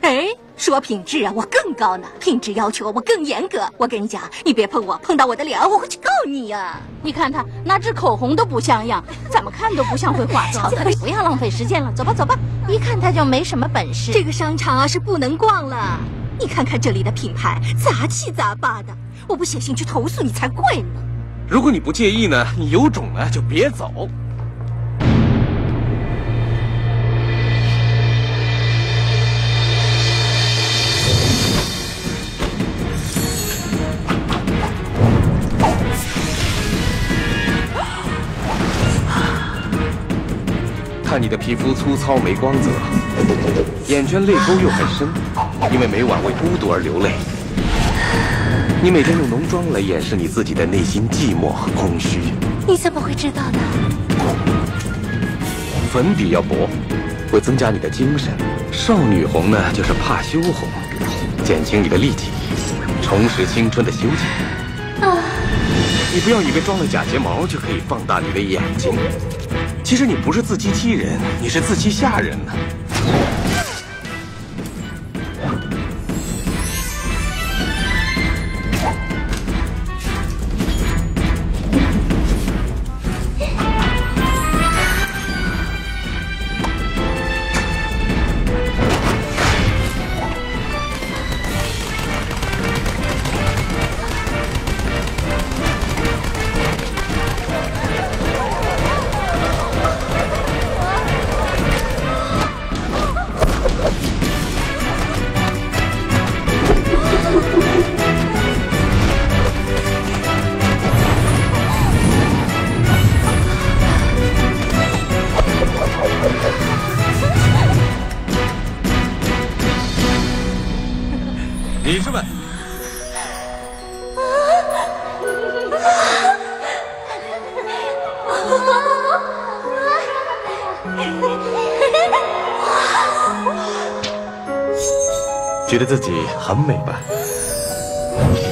哎，说品质啊，我更高呢，品质要求我更严格。我跟你讲，你别碰我，碰到我的脸，我会去告你呀。 你看他拿支口红都不像样，怎么看都不像会化妆的。不要浪费时间了，走吧走吧。一看他就没什么本事。 这个商场啊是不能逛了，你看看这里的品牌杂七杂八的，我不写信去投诉你才怪呢。 如果你不介意呢，你有种呢就别走。看你的皮肤粗糙没光泽，眼圈泪沟又很深，因为每晚为孤独而流泪。你每天用浓妆来掩饰你自己的内心寂寞和空虚。 你怎么会知道呢？ 粉底要薄，会增加你的精神；少女红呢，就是怕羞红，减轻你的戾气，重拾青春的修剪。你不要以为装了假睫毛就可以放大你的眼睛。其实你不是自欺欺人，你是自欺吓人呢。女士们，觉得自己很美吧？